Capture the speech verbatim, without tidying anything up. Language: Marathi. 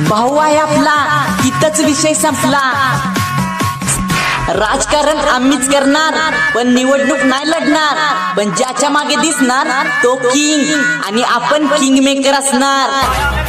भाऊ आहे आपला, तिथंच विषय संपला। राजकारण आम्हीच करणार, पण निवडणूक नाही लढणार, पण ज्याच्या मागे दिसणार तो किंग, आणि आपण किंग मेकर असणार।